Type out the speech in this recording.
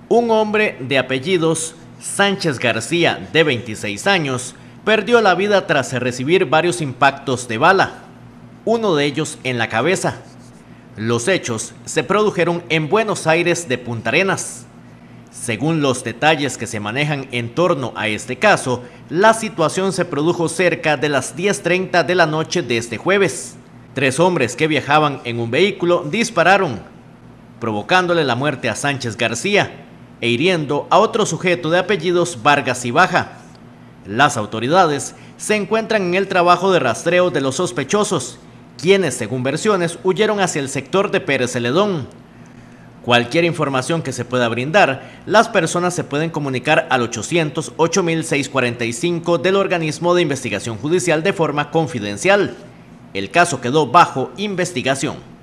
Un hombre de apellidos Sánchez García, de 26 años, perdió la vida tras recibir varios impactos de bala, uno de ellos en la cabeza. Los hechos se produjeron en Buenos Aires de Punta Arenas. Según los detalles que se manejan en torno a este caso, la situación se produjo cerca de las 10:30 de la noche de este jueves. 3 hombres que viajaban en un vehículo dispararon, provocándole la muerte a Sánchez García e hiriendo a otro sujeto de apellidos Vargas y Baja. Las autoridades se encuentran en el trabajo de rastreo de los sospechosos, quienes, según versiones, huyeron hacia el sector de Pérez Celedón. Cualquier información que se pueda brindar, las personas se pueden comunicar al 800-8645 del organismo de investigación judicial de forma confidencial. El caso quedó bajo investigación.